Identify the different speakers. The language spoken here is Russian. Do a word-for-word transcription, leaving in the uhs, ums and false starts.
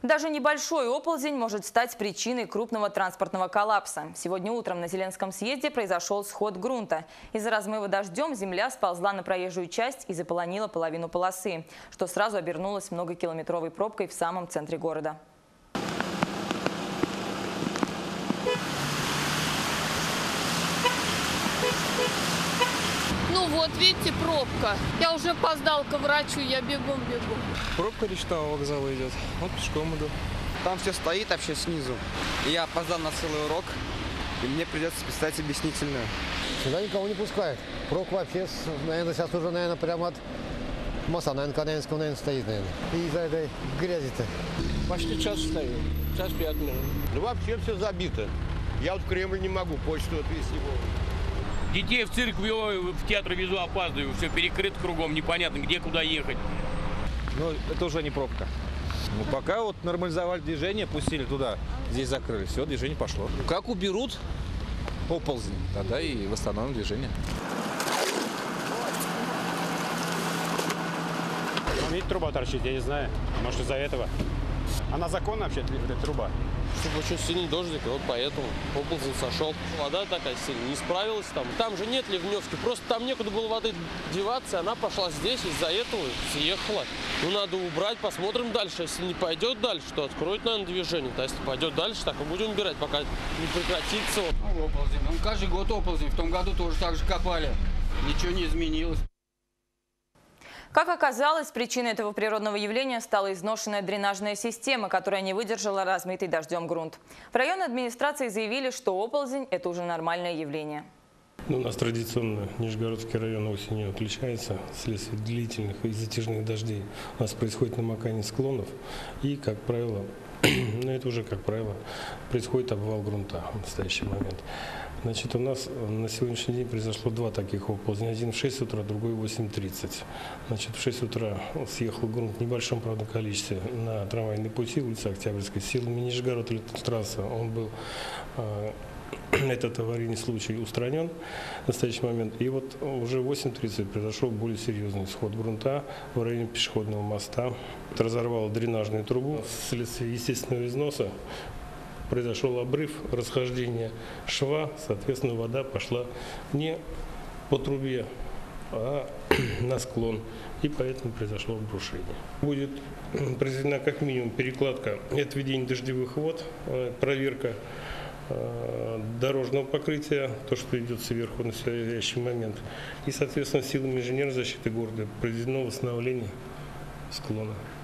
Speaker 1: Даже небольшой оползень может стать причиной крупного транспортного коллапса. Сегодня утром на Зеленском съезде произошел сход грунта. Из-за размыва дождем земля сползла на проезжую часть и заполонила половину полосы, что сразу обернулось многокилометровой пробкой в самом центре города.
Speaker 2: Ну вот, видите, пробка. Я уже опоздал к врачу, я бегом бегу.
Speaker 3: Пробка Речного вокзала идет. Вот пешком иду.
Speaker 4: Там все стоит вообще снизу. И я опоздал на целый урок. И мне придется писать объяснительную.
Speaker 5: Сюда никого не пускают. Пробка вообще, наверное, сейчас уже, наверное, прямо от моста, наверное, Каменского, наверное, стоит, наверное. И из-за этой грязи-то.
Speaker 6: Почти час стою. Час пять минут.
Speaker 7: Ну вообще все забито. Я вот в Кремль не могу, почту отвезти.
Speaker 8: Детей в цирк везу, в театр везу, опаздываю. Все перекрыто кругом, непонятно, где, куда ехать.
Speaker 3: Но это уже не пробка. Ну, пока вот нормализовали движение, пустили туда, здесь закрыли. Все, движение пошло. Как уберут оползень, тогда и восстановим движение.
Speaker 9: Видите, труба торчит, я не знаю. Может, из-за этого. Она законна вообще, эта труба?
Speaker 6: Чтобы очень сильный дождик, вот поэтому оползень сошел. Вода такая сильная, не справилась там. Там же нет ливневки, просто там некуда было воды деваться, она пошла здесь, из-за этого съехала. Ну, надо убрать, посмотрим дальше. Если не пойдет дальше, то откроет, наверное, движение. А если пойдет дальше, так и будем убирать, пока не прекратится.
Speaker 10: Ну, оползень. Он каждый год оползень. В том году тоже так же копали. Ничего не изменилось.
Speaker 1: Как оказалось, причиной этого природного явления стала изношенная дренажная система, которая не выдержала размытый дождем грунт. В районной администрации заявили, что оползень – это уже нормальное явление.
Speaker 11: Ну, у нас традиционно Нижегородский район осенью отличается вследствие длительных и затяжных дождей. У нас происходит намокание склонов и, как правило, ну это уже, как правило, происходит обвал грунта в настоящий момент. Значит, у нас на сегодняшний день произошло два таких оползня. Один в шесть утра, другой в восемь тридцать. Значит, в шесть утра съехал грунт в небольшом, правда, количестве на трамвайной пути, улица Октябрьской. Силами Нижегород трасса он был, э, этот аварийный случай, устранен в настоящий момент. И вот уже в восемь тридцать произошел более серьезный сход грунта в районе пешеходного моста. Это разорвало дренажную трубу вследствие естественного износа. Произошел обрыв, расхождение шва, соответственно, вода пошла не по трубе, а на склон, и поэтому произошло обрушение. Будет произведена как минимум перекладка и отведение дождевых вод, проверка дорожного покрытия, то, что идет сверху на настоящий момент, и, соответственно, силами инженерной защиты города произведено восстановление склона.